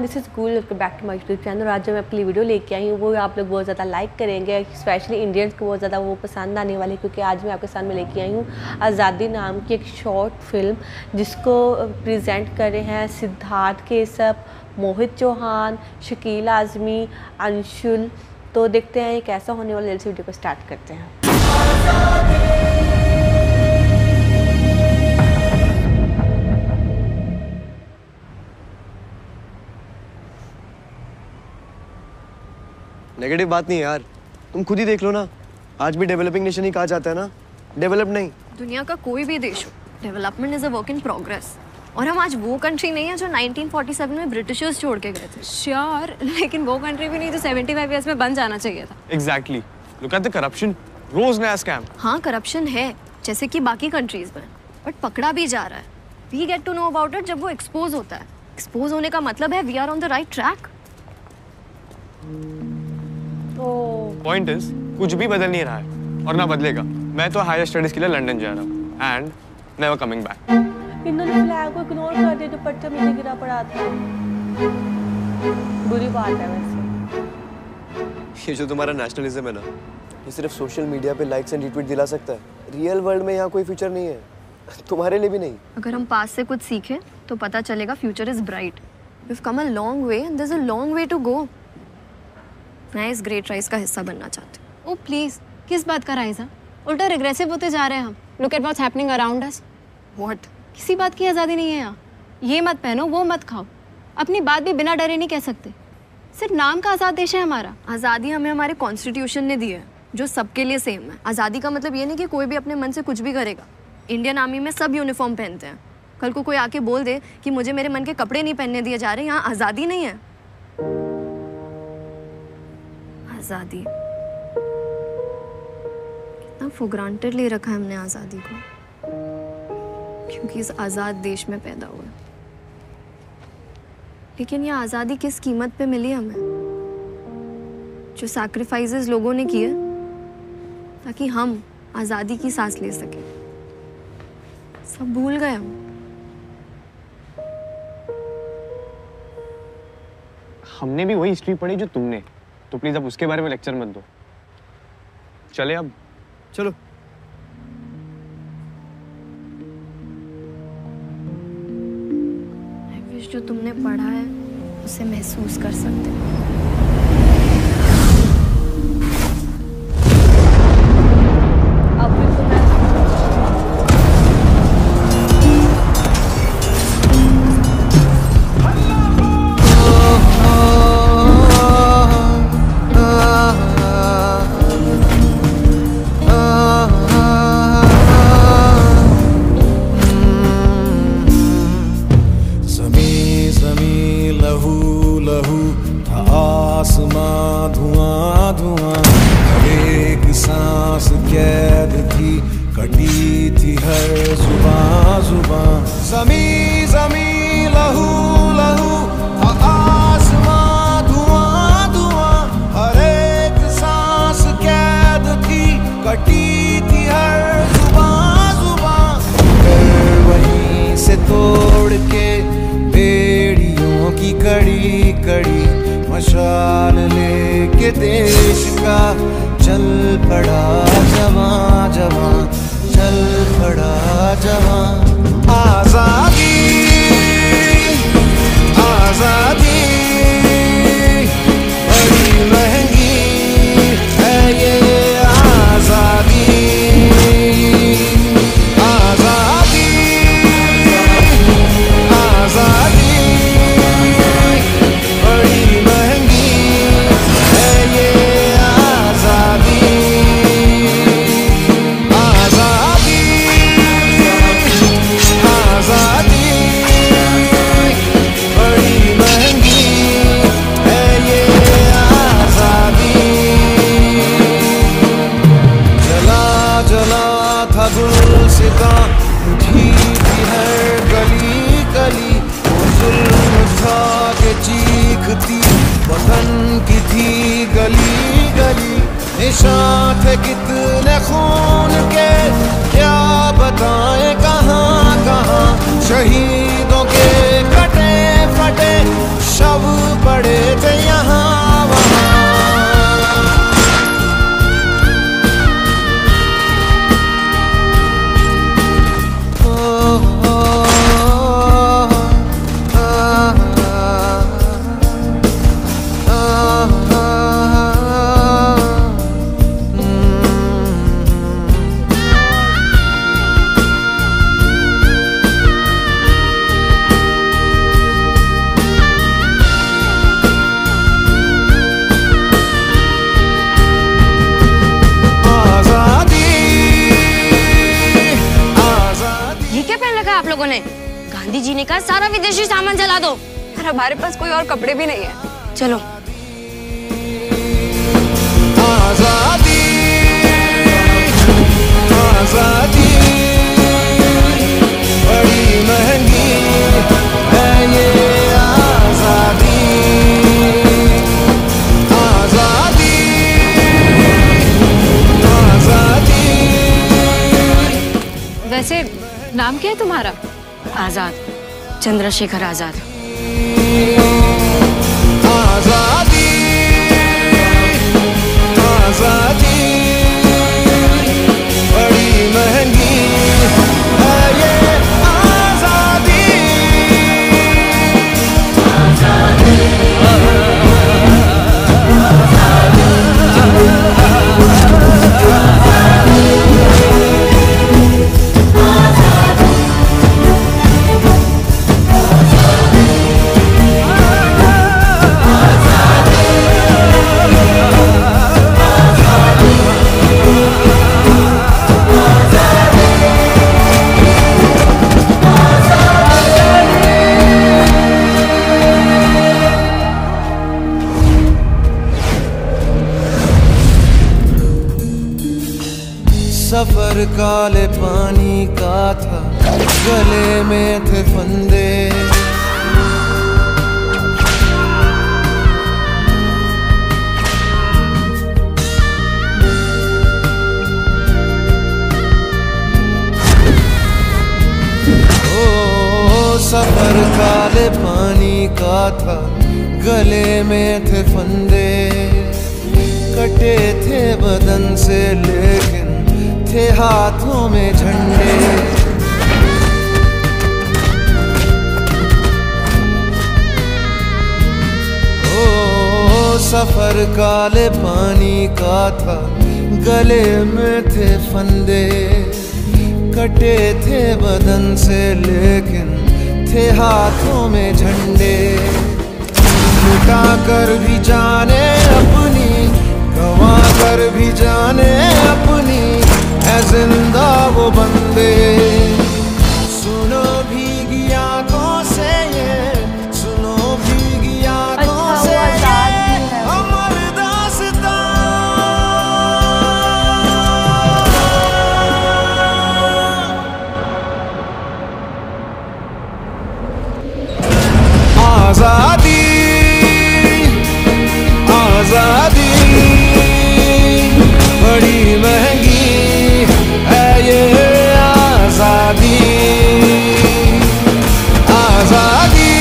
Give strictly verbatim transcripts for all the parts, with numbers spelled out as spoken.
This is cool, welcome back to my YouTube channel. आज जो मैं अपनी वीडियो लेके आई हूँ वो आप लोग बहुत ज़्यादा लाइक करेंगे, स्पेशली इंडियंस को बहुत ज़्यादा वो पसंद आने वाली, क्योंकि आज मैं आपके सामने लेके आई हूँ आज़ादी नाम की एक शॉर्ट फिल्म जिसको प्रेजेंट कर रहे हैं सिद्धार्थ केसप, मोहित चौहान, शकील आज़मी, अंशुल। तो देखते हैं ये कैसा होने वाला, जल्दी से वीडियो को स्टार्ट करते हैं। नेगेटिव बात नहीं है यार, तुम खुद ही देख लो ना, आज भी डेवलपिंग नेशन ही कहा जाता है ना, डेवलप नहीं। दुनिया का कोई भी देश हो, development is a work in progress. और हम आज वो कंट्री नहीं है जो नाइनटीन फोर्टी सेवन में ब्रिटिशर्स छोड़ के गए थे। श्योर, लेकिन वो कंट्री भी नहीं जो पचहत्तर इयर्स में बन जाना चाहिए था। Exactly, look at the corruption, रोज नया स्कैम। हाँ, करप्शन है जैसे कि बाकी कंट्रीज में, बट पकड़ा भी जा रहा है। We get to know about it जब वो एक्सपोज होता है। एक्सपोज होने का मतलब है we are on the right track. Point is कुछ भी बदल नहीं रहा है और ना बदलेगा। मैं तो हायर स्टडीज के लिए लंदन जा रहा हूँ एंड नेवर कमिंग बैक। इन्होंने फ्लैग को इग्नोर कर दिया जो पट्टा नीचे गिरा पड़ा था। बुरी बात है वैसे। ये जो तुम्हारा नेशनलिज्म है ना, ये सिर्फ सोशल मीडिया पे लाइक्स एंड रीट्वीट दिला सकता है। रियल वर्ल्ड में यहाँ कोई फ्यूचर नहीं है, तुम्हारे लिए भी नहीं। अगर हम पास से कुछ सीखें तो पता चलेगा future is bright. We have come a long way and there is a long way to go. मैं इस ग्रेट राइज का हिस्सा बनना चाहती हूँ। ओ प्लीज, किस बात का राइज है? उल्टा रिग्रेसिव होते जा रहे हैं हम। Look at what's happening around us. What? किसी बात की आज़ादी नहीं है यहाँ। ये मत पहनो, वो मत खाओ, अपनी बात भी बिना डरे नहीं कह सकते। सिर्फ नाम का आज़ाद देश है हमारा। आज़ादी हमें हमारे कॉन्स्टिट्यूशन ने दी है, जो सबके लिए सेम है। आज़ादी का मतलब ये नहीं कि कोई भी अपने मन से कुछ भी करेगा। इंडियन आर्मी में सब यूनिफॉर्म पहनते हैं। कल को कोई आके बोल दे कि मुझे मेरे मन के कपड़े नहीं पहनने दिए जा रहे, यहाँ आज़ादी नहीं है। आज़ादी कितना फॉर ग्रांटेड ले रखा है हमने आज़ादी को, क्योंकि इस आज़ाद देश में पैदा हुए। लेकिन ये आज़ादी किस कीमत पे मिली हमें? जो सैक्रिफाइसेस लोगों ने किए ताकि हम आज़ादी की सांस ले सके, सब भूल गए हम। हमने भी वही हिस्ट्री पढ़ी जो तुमने, तो प्लीज अब उसके बारे में लेक्चर मत दो। चले अब, चलो। आई विश जो तुमने पढ़ा है उसे महसूस कर सकते हो। अब फिर तो मैं आसमां धुआं धुआं, हर एक सांस कैद थी, कटी थी हर जुबां जुबां। ज़मीं ज़मीं लहू लहू, आसमां धुआं धुआं, हर एक सांस कैद थी, कटी थी हर जुबां जुबां। फिर वहीं से तोड़ के बेड़ियों की कड़ी कड़ी, मशाल लेके देश का चल पड़ा जवां जवां, चल पड़ा जवां। आज़ादी आज़ादी बड़ी महंगी है ये आज़ादी। आज़ादी आज़ादी वतन की थी गली गली, निशान थे कितने खून के, क्या बताएं कहाँ कहाँ शहीदों के कटे फटे शव। उन्होंने। गांधी जी ने कहा सारा विदेशी सामान जला दो। और हमारे पास कोई और कपड़े भी नहीं है। चलो। आजादी आजादी बड़ी महंगी है ये आजादी आजादी आजादी। वैसे नाम क्या है तुम्हारा? आजाद, चंद्रशेखर आजाद। आजादी आजादी बड़ी महंगी है ये आजादी सफर काले पानी का था, गले में थे फंदे। ओ सफर काले पानी का था, गले में थे फंदे। कटे थे बदन से लेकिन थे हाथों में झंडे। ओ सफर काले पानी का था, गले में थे फंदे। कटे थे बदन से लेकिन थे हाथों में झंडे। लुटा कर भी जाने अपनी, गवा कर भी जाने अपनी, है जिंदा वो बंदे। सुनो भीगी आंखों से ये, सुनो भीगी आंखों से ये अमर दास्तां। आजादी आजादी बड़ी महंगी है ये आजादी आजादी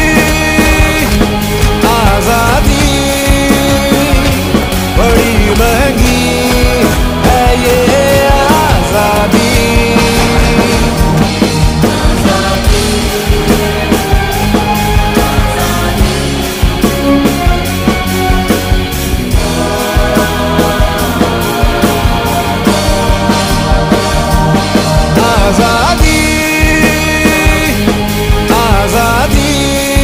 आजादी बड़ी महंगी है ये आजादी आजादी आजादी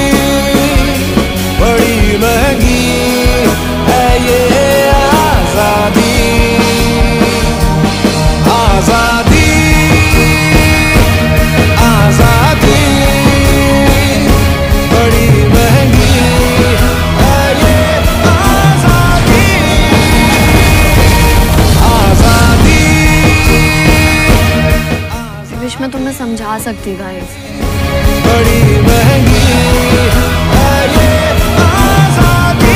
बड़ी महंगी है ये आजादी आजादी आजादी बड़ी महंगी है ये आजादी आजादी। विश मैं तुम्हें समझा सकती गाइस। बड़ी महंगी है ये आजादी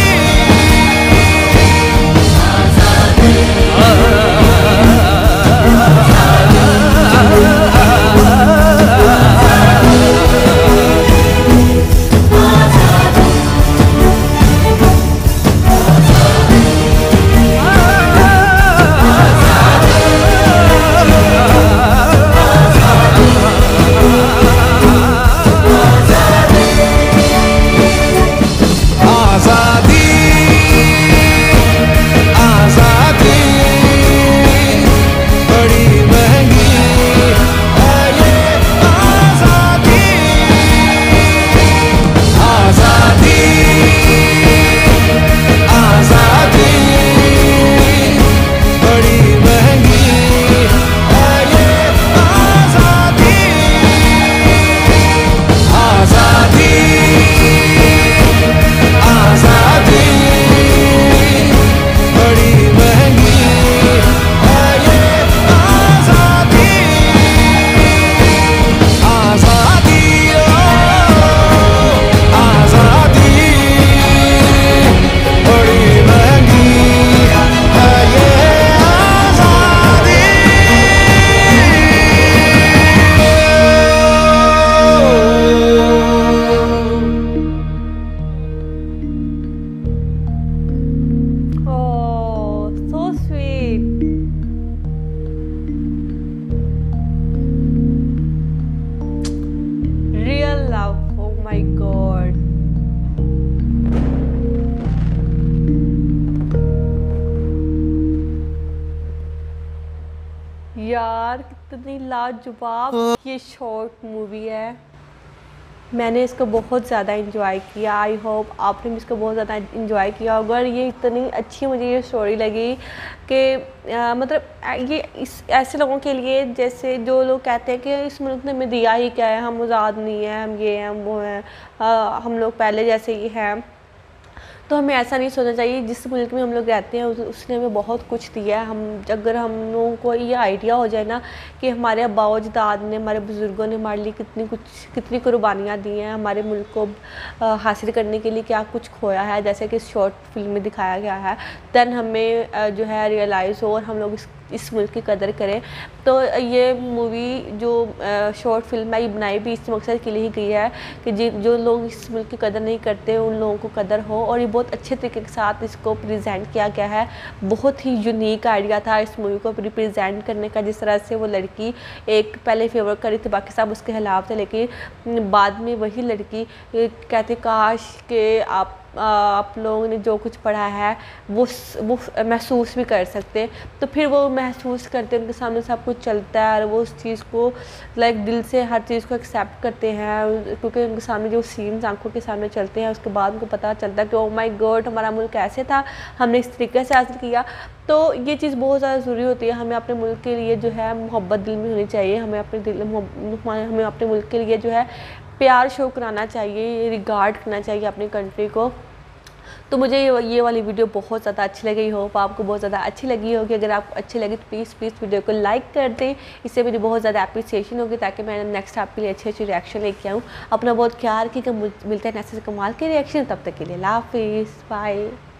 आजादी यार कितनी लाजवाब ये शॉर्ट मूवी है। मैंने इसको बहुत ज़्यादा इंजॉय किया। आई होप आपने भी इसको बहुत ज़्यादा इंजॉय किया होगा। और ये इतनी अच्छी मुझे ये स्टोरी लगी कि मतलब ये इस ऐसे लोगों के लिए जैसे जो लोग कहते हैं कि इस मुल्क ने हमें दिया ही क्या है, हम आज़ाद नहीं हैं, हम ये हैं, हम वो हैं, हम लोग पहले जैसे ही हैं। तो हमें ऐसा नहीं सोचना चाहिए। जिस मुल्क में हम लोग रहते हैं उसने हमें बहुत कुछ दिया है। हम अगर हम लोगों को ये आइडिया हो जाए ना कि हमारे अब्बा अजदाद ने, हमारे बुज़ुर्गों ने हमारे लिए कितनी कुछ कितनी कुर्बानियाँ दी हैं, हमारे मुल्क को हासिल करने के लिए क्या कुछ खोया है, जैसे कि इस शॉर्ट फिल्म में दिखाया गया है, दैन हमें जो है रियलाइज़ हो और हम लोग इस इस मुल्क की कदर करें। तो ये मूवी जो शॉर्ट फिल्म है ये बनाई भी इस मकसद के लिए ही गई है कि जि जो लोग इस मुल्क की कदर नहीं करते उन लोगों को कदर हो। और ये बहुत अच्छे तरीके के साथ इसको प्रेजेंट किया गया है। बहुत ही यूनिक आइडिया था इस मूवी को रिप्रेजेंट करने का। जिस तरह से वो लड़की एक पहले फेवर करी थी, बाकी सब उसके खिलाफ थे, लेकिन बाद में वही लड़की कहती काश के आप आप लोगों ने जो कुछ पढ़ा है वो वो महसूस भी कर सकते। तो फिर वो महसूस करते, उनके सामने सब कुछ चलता है और वो उस चीज़ को लाइक दिल से हर चीज़ को एक्सेप्ट करते हैं, क्योंकि उनके सामने जो सीन्स आंखों के सामने चलते हैं उसके बाद उनको पता चलता है कि ओ माय गॉड हमारा मुल्क ऐसे था, हमने इस तरीके से हासिल किया। तो ये चीज़ बहुत ज़्यादा ज़रूरी होती है। हमें अपने मुल्क के लिए जो है मोहब्बत दिल में होनी चाहिए। हमें अपने दिल हमें अपने मुल्क के लिए जो है प्यार शो कराना चाहिए, रिगार्ड करना चाहिए अपनी कंट्री को। तो मुझे ये ये वाली वीडियो बहुत ज़्यादा अच्छी लगी। होप आपको बहुत ज़्यादा अच्छी लगी होगी। अगर आपको अच्छी लगी तो प्लीज़ प्लीज़ वीडियो को लाइक कर दें, इससे मेरी बहुत ज़्यादा अप्रिसिएशन होगी ताकि मैं नेक्स्ट आपके लिए अच्छी अच्छी रिएक्शन लेके आऊँ। अपना बहुत ख्याल रखिएगा। मिलते हैं नेक्स्ट कमाल के रिएक्शन। तब तक के लिए अल्लाह हाफिज़, बाय।